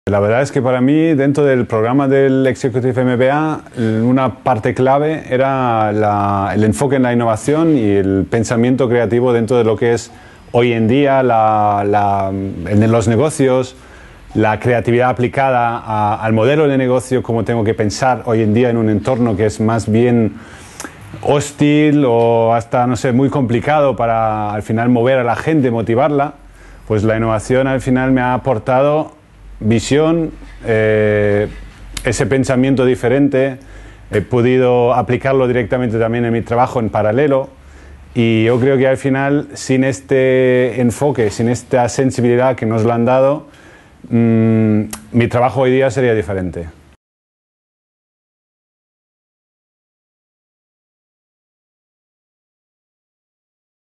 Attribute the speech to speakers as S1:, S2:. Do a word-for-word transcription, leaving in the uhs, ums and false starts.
S1: La verdad es que para mí, dentro del programa del Executive M B A, una parte clave era la, el enfoque en la innovación y el pensamiento creativo dentro de lo que es hoy en día la, la, en los negocios, la creatividad aplicada a, al modelo de negocio, cómo tengo que pensar hoy en día en un entorno que es más bien hostil o hasta, no sé, muy complicado para al final mover a la gente, motivarla. Pues la innovación al final me ha aportado visión, eh, ese pensamiento diferente. He podido aplicarlo directamente también en mi trabajo en paralelo y yo creo que al final, sin este enfoque, sin esta sensibilidad que nos lo han dado, mmm, mi trabajo hoy día sería diferente.